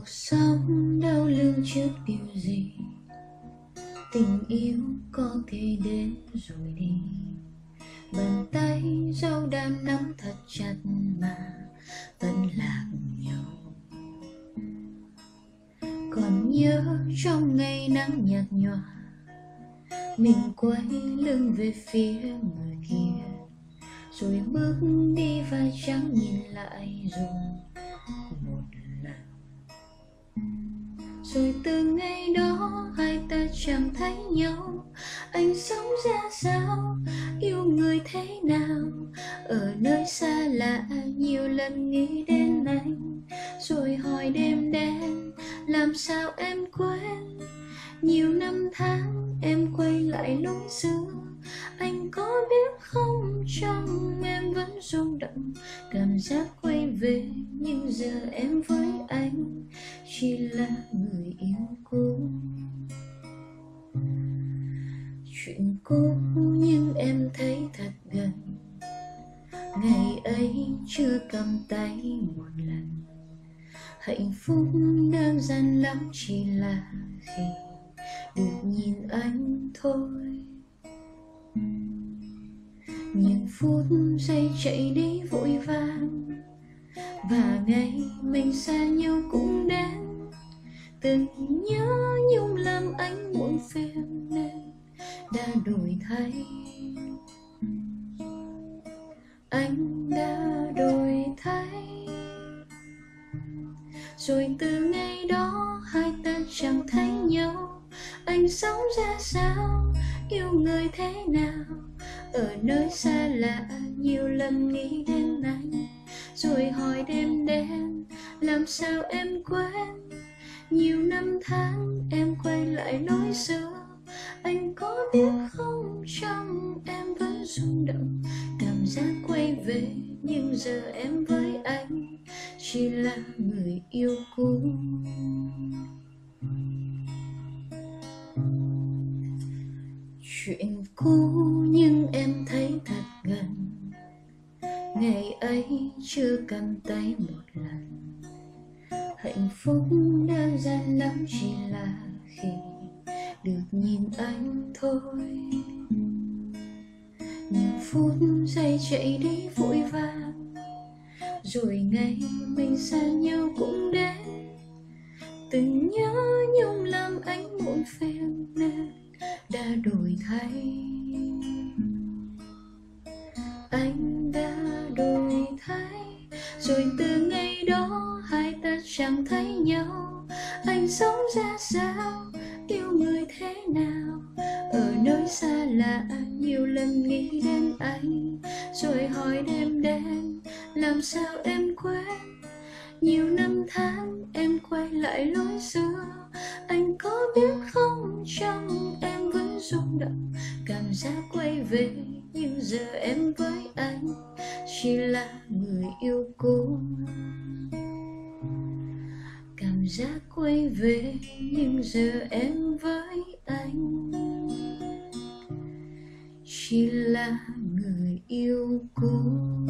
Cuộc sống đau lương trước điều gì, tình yêu có thể đến rồi đi. Bàn tay dẫu đang nắm thật chặt mà vẫn lạc nhau. Còn nhớ trong ngày nắng nhạt nhòa, mình quay lưng về phía người kia, rồi bước đi và chẳng nhìn lại dù một lần. Rồi từ ngày đó hai ta chẳng thấy nhau. Anh sống ra sao, yêu người thế nào, ở nơi xa lạ nhiều lần nghĩ đến anh, rồi hỏi đêm đen làm sao em quên. Nhiều năm tháng em quay lại lúc xưa, anh có biết không, trong em vẫn rung động cảm giác quay về. Nhưng giờ em với anh chỉ là người yêu cũ. Chuyện cũ nhưng em thấy thật gần, ngày ấy chưa cầm tay một lần. Hạnh phúc đơn giản lắm chỉ là khi được nhìn anh thôi. Những phút giây chạy đi vội vàng, và ngày mình xa nhau cũng đến. Từng nhớ nhung làm anh muộn phiền nên đã đổi thay. Anh đã đổi thay. Rồi từ ngày đó hai ta chẳng thấy nhau. Anh sống ra sao, yêu người thế nào, ở nơi xa lạ nhiều lần nghĩ đến anh, rồi hỏi đêm đen làm sao em quên. Nhiều năm tháng em quay lại lối xưa, anh có biết không, trong em vẫn rung động cảm giác quay về. Nhưng giờ em với anh chỉ là người yêu cũ. Chuyện cũ nhưng em thấy thật gần, ngày ấy chưa cầm tay một lần. Hạnh phúc đơn giản lắm chỉ là khi được nhìn anh thôi. Nhiều phút giây chạy đi vội vàng, rồi ngày mình xa nhau cũng đến. Từng nhớ nhung làm anh muộn phiền nên đã đổi thay. Anh đã đổi thay. Rồi từ ngày đó hai ta chẳng thấy nhau. Anh sống ra sao, yêu người thế nào, ở nơi xa lạ nhiều lần nghĩ đến anh, rồi hỏi đêm đen làm sao em quên. Nhiều năm tháng em quay lại lối xưa, anh có biết không, trong em vẫn rung động cảm giác quay về. Nhưng giờ em với anh chỉ là người yêu cũ. Cảm giác quay về, nhưng giờ em với anh chỉ là người yêu cũ.